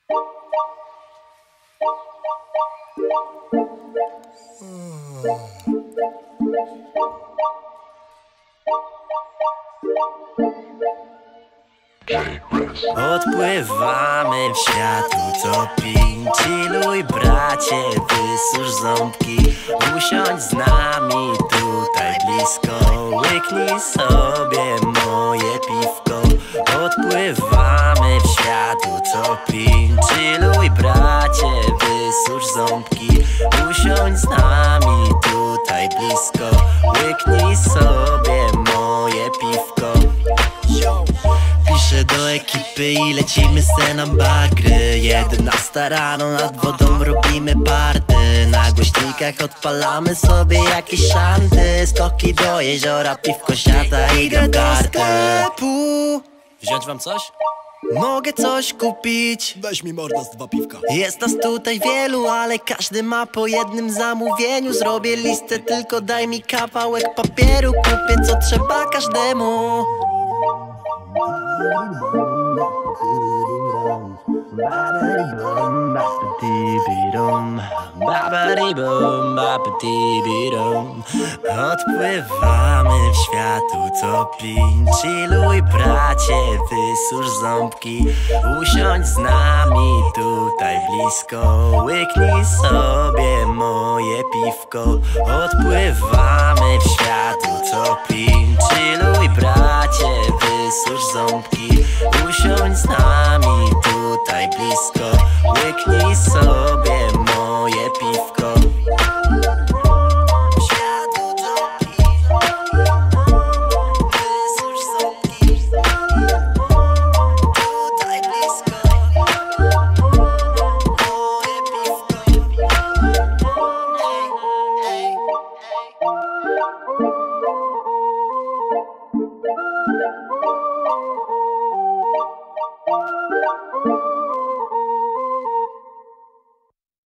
Odpływamy w świat utopii. Chilluj bracie, wysusz ząbki. Usiądź z nami tutaj blisko. Łyknij sobie moje piwko. Odpływamy w świat utopii. Chilluj bracie, wysusz ząbki. Usiądź z nami tutaj blisko. Łyknij sobie moje piwko. Piszę do ekipy i lecimy se na bagry. 11 rano nad wodą robimy party. Na głośnikach odpalamy sobie jakieś szanty. Skoki do jeziora, piwko, siata i gram w karty. Wziąć wam coś? Mogę coś kupić. Weź mi mordo z 2 piwka. Jest nas tutaj wielu, ale każdy ma po jednym zamówieniu. Zrobię listę, tylko daj mi kawałek papieru. Kupię co trzeba każdemu. Odpływamy w świat utopii. Chilluj bracie, wysusz ząbki. Usiądź z nami tutaj blisko. Łyknij sobie moje piwko. Odpływamy w świat utopii. Chilluj bracie, wysusz ząbki. Usiądź z nami tutaj blisko. Łyknij sobie moje piwko. Świat utopii. Wysusz ząbki. Tutaj blisko. Moje piwko. Ej, ej, ej.